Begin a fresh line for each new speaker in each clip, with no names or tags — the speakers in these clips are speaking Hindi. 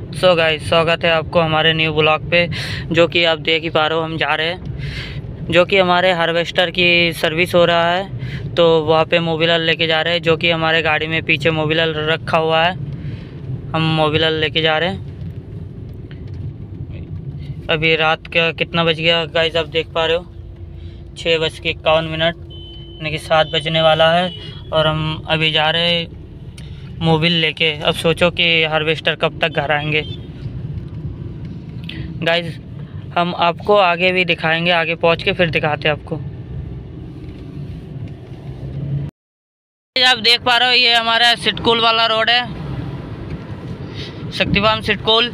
सो गाइस, स्वागत है आपको हमारे न्यू ब्लॉग पे। जो कि आप देख ही पा रहे हो, हम जा रहे हैं, जो कि हमारे हार्वेस्टर की सर्विस हो रहा है, तो वहाँ पे मोबिलर लेके जा रहे हैं। जो कि हमारे गाड़ी में पीछे मोबिलर रखा हुआ है, हम मोबिलर लेके जा रहे हैं। अभी रात का कितना बज गया गाइस, आप देख पा रहे हो 6:51, यानी कि 7 बजने वाला है। और हम अभी जा रहे हैं मोबिल लेके। अब सोचो कि हार्वेस्टर कब तक घर आएंगे। गाइस, हम आपको आगे भी दिखाएंगे, आगे पहुंच के फिर दिखाते हैं आपको। आप देख पा रहे हो, ये हमारा सिटकुल वाला रोड है, शक्ति फार्म सिटकुल।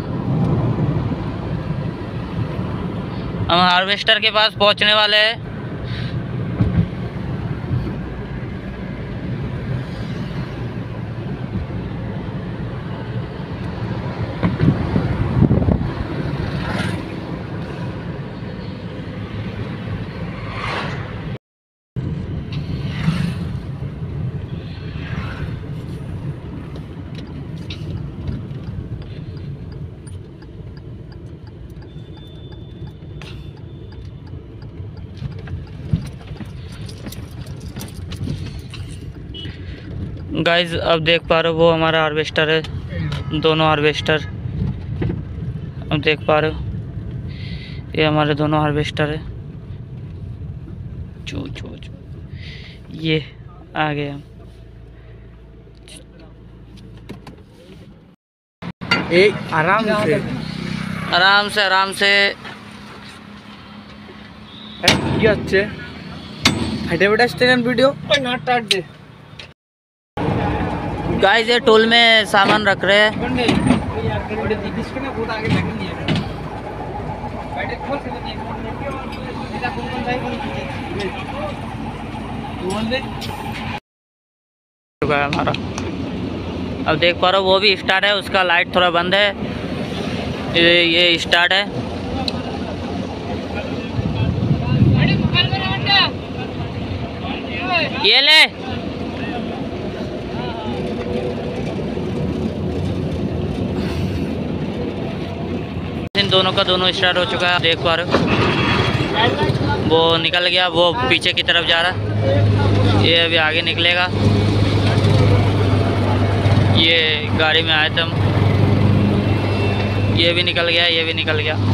हम हार्वेस्टर के पास पहुंचने वाले हैं। गाइस, अब देख पा रहे हो, वो हमारा हार्वेस्टर है, दोनों हार्वेस्टर अब देख पा रहे हो, ये हमारे दोनों हार्वेस्टर है। चो चो चो, ये आ गए हम।
आराम से
आराम से आराम से
কি হচ্ছে হেঁটে হেঁটে আসছেন ভিডিও ওই নাটটা দে।
गाइस, ये टोल में सामान रख रहे हैं। हमारा अब देख पा रहे हो, वो भी स्टार्ट है, उसका लाइट थोड़ा बंद है, ये स्टार्ट है। ये ले, इन दोनों का दोनों स्टार्ट हो चुका है, देख पा रहे हो। वो निकल गया, वो पीछे की तरफ जा रहा है, ये अभी आगे निकलेगा। ये गाड़ी में आए थे हम, ये भी निकल गया, ये भी निकल गया।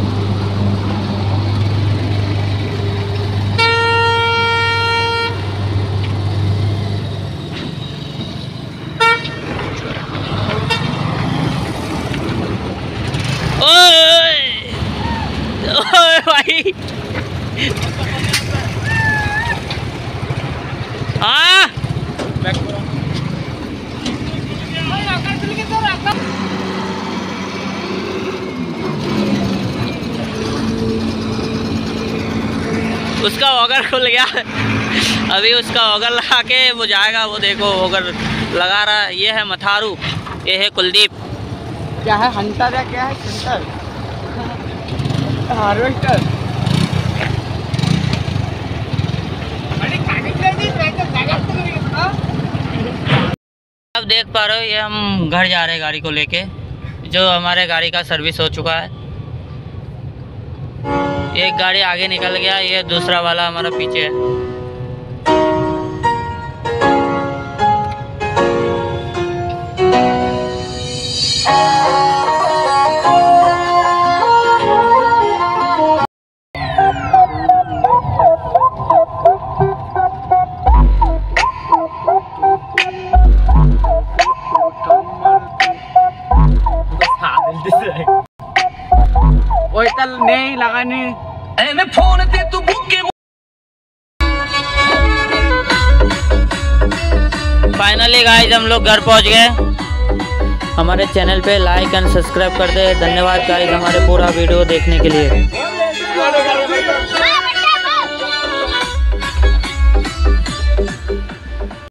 ओए भाई, हाँ उसका ऑगर खुल गया। अभी उसका ऑगर लगा के वो जाएगा, वो देखो ऑगर लगा रहा है। ये है मथारू, ये है कुलदीप।
क्या है हंटर या क्या है सेंटर हार्वेस्टर।
अब देख पा रहे हो, ये हम घर जा रहे हैं गाड़ी को लेके, जो हमारे गाड़ी का सर्विस हो चुका है। एक गाड़ी आगे निकल गया, ये दूसरा वाला हमारा पीछे है।
नहीं लगाने
फाइनली गाइस, हम लोग घर पहुंच गए। हमारे चैनल पे लाइक एंड सब्सक्राइब कर दे। धन्यवाद गाइस हमारे पूरा वीडियो देखने के लिए।